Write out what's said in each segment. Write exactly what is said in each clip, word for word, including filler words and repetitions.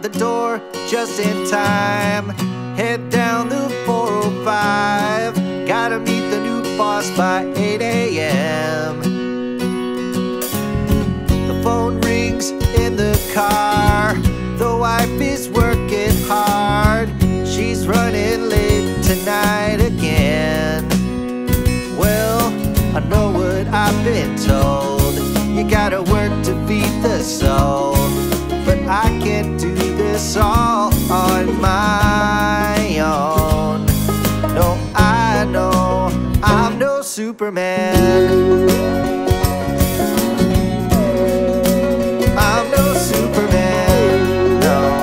the door just in time. Head down the four oh five, gotta meet the new boss by eight A M The phone rings in the car, the wife is working hard. She's running late tonight again. Well, I know what I've been told, you gotta work to feed the soul. But I can't do this all on my own. No, I know I'm no Superman. I'm no Superman, no.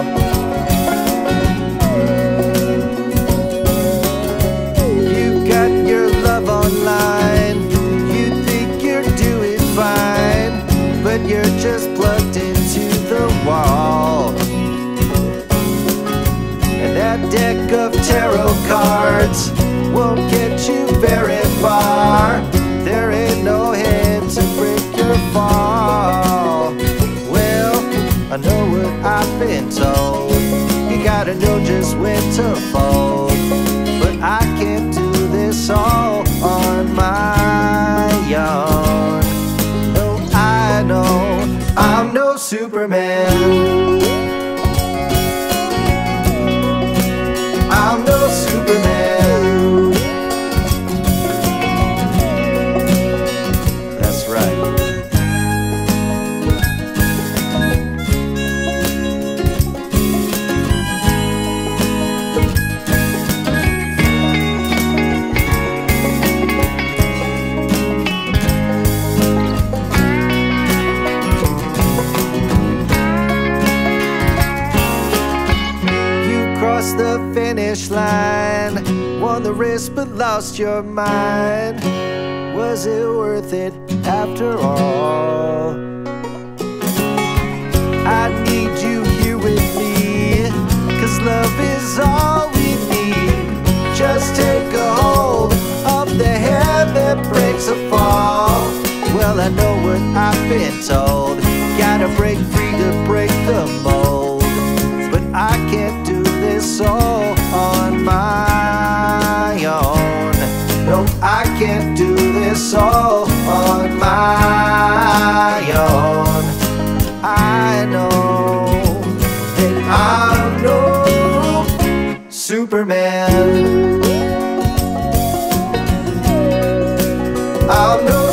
You got your love online, you think you're doing fine, but you're just plugged into the wall. And that deck of tarot cards won't get you very far. There ain't no hand to break your fall. Well, I know what I've been told, you gotta know just when to fold. But I can't do this all on my own. No, I know I'm no Superman. I'm no Superman. That's right. Crossed the finish line, won the race but lost your mind. Was it worth it after all? I need you here with me, 'cause love is all we need. Just take a hold of the hand that breaks a fall. Well, I know what I've been told, gotta break free to break the mold. But I can't do this all on my own. No, I can't do this all on my own. I know that I'm no Superman. I'm no